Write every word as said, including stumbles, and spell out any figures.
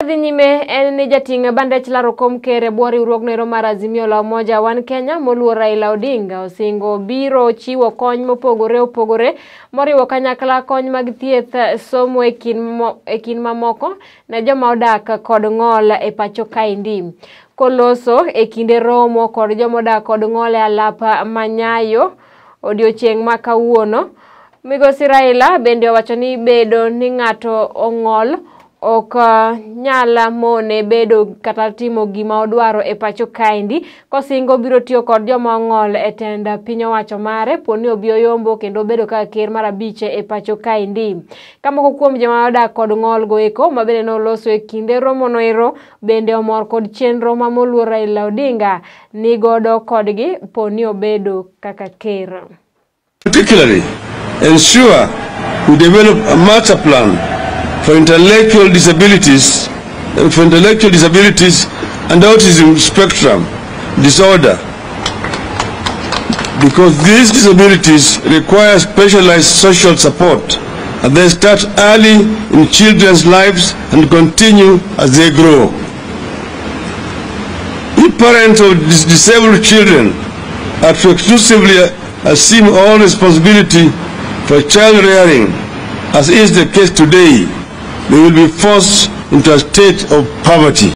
Nyime en ni jating bandech laro kom kere bwori urok nero mar Azimio la Umoja Wan Kenya moluor Raila Odinga osingo biro chiwo kony mopogore opogore moriwo kanyakla kony mag thieth somo e kin mamoko ne Jomaodak kod ng'ol e pacho kaendi koloso e kinde romo kod Jomaodak kod ng'ol e alapa manyayo odiochieng' ma kawuono. Migosi Raila bende owacho ni bedo ni ng'ato ong'ol ok nyala mone bedo kata timo gima odwaro e pacho kaendi kosingo biro tiyo kod joma ong'ol e tenda piny owacho mare poni obio yombo kendo bedo ka ker mar abich e pacho kaendi. Kamoko kuom Jomaodak kod ng'ol go eko mabende noloso e kinde romo noero bende omor kod chenro ma moluor Raila Odinga ni godo kodgi poni obedo kaka ker. Particularly ensure we develop a master plan for intellectual disabilities, for intellectual disabilities and autism spectrum disorder, because these disabilities require specialized social support and they start early in children's lives and continue as they grow. If parents of dis disabled children are to exclusively assume all responsibility for child rearing, as is the case today, they will be forced into a state of poverty.